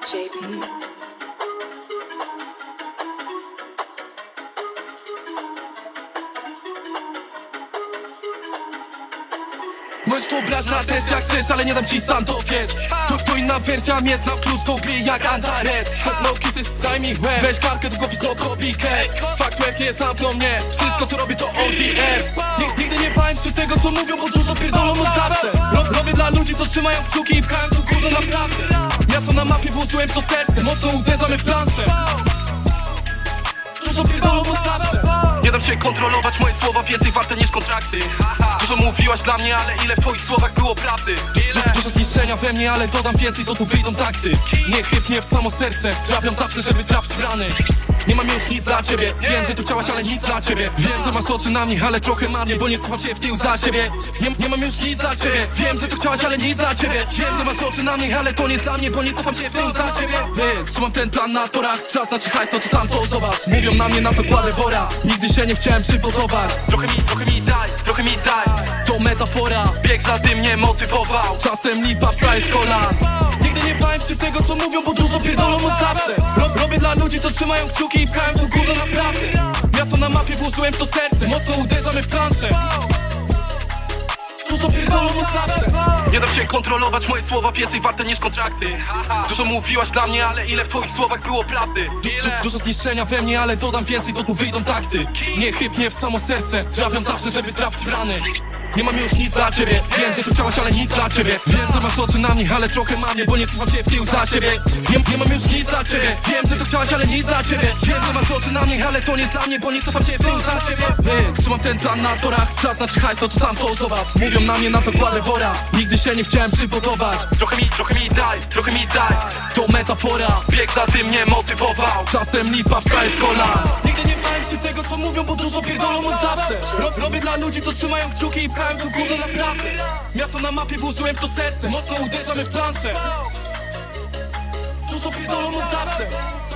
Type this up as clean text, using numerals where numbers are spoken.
JP. Możesz to brać na test jak chcesz, ale nie dam ci sam to wiesz. To inna wersja jest na plus, to gry jak Antares. No kisses, daj mi łeb, weź kartkę, długopis, no kopikę. Fakt łeb nie zamknął mnie, wszystko co robię to ODF. Nigdy nie bałem się tego co mówią, bo dużo pierdolą od zawsze. Robię dla ludzi co trzymają kciuki i pchałem tu kurno naprawdę. Miasto na mapie włożyłem w to serce, mocno uderzamy w planszę. Dużo pierdolą od zawsze. Nie dam się kontrolować, moje słowa więcej warte niż kontrakty. Dużo mówiłaś dla mnie, ale ile w twoich słowach było prawdy? Dużo zniszczenia we mnie, ale dodam więcej, to tu wyjdą takty. Nie chyb mnie w samo serce, trafiam zawsze, żeby trafić w rany. Nie mam już nic dla ciebie, wiem, że tu chciałaś, ale nic dla ciebie. Wiem, że masz oczy na mnie, ale trochę mam je, bo nie cofam cię w tył za siebie. Nie mam już nic dla ciebie, wiem, że tu chciałaś, ale nic dla ciebie. Wiem, że masz oczy na mnie, ale to nie dla mnie, bo nie cofam cię w tył za siebie. Trzymam ten plan na torach, czas na hajs, no to sam to zobacz. Mówią na mnie, na to kładę wora, nigdy się nie chciałem przypodobać. Trochę mi daj, to metafora. Bieg za tym mnie motywował, czasem lipa wstaje z kolan. Nigdy nie bałem się tego co mówią, bo dużo pierdolą od zawsze. Robię dla ludzi co trzymają kciuki i pchałem tu górno naprawdę. Miasto na mapie włożyłem w to serce, mocno uderzamy w planszę. Dużo pierdolą od zawsze. Nie dam się kontrolować, moje słowa więcej warte niż kontrakty. Dużo mówiłaś dla mnie, ale ile w twoich słowach było prawdy? Dużo zniszczenia we mnie, ale dodam więcej, to tu wyjdą takty. Nie chyb mnie w samo serce, trafiam zawsze, żeby trafić w rany. Nie mam już nic dla ciebie, wiem, że tu chciałaś, ale nic dla ciebie. Wiem, że masz oczy na mnie, ale trochę mam je, bo nie cofam cię w tył za siebie. Nie mam już nic dla ciebie, wiem, że tu chciałaś, ale nic dla ciebie. Wiem, że masz oczy na mnie, ale to nie dla mnie, bo nie cofam cię w tył za siebie. Trzymam ten plan na torach, czas na hajs, no to sam to zobacz. Mówią na mnie, na to kładę wora, nigdy się nie chciałem przypodobać. Trochę mi daj, to metafora. Bieg za tym mnie motywował, czasem lipa wstaje z kolan. Nigdy nie bałem się tego co mówią, bo dużo pierdolą od zawsze. Robię dla ludzi co trzymają kciuki i pchałem tu górno naprawdę. Miasto na mapie włożyłem w to serce, mocno uderzamy w planszę. Dużo pierdolą od zawsze.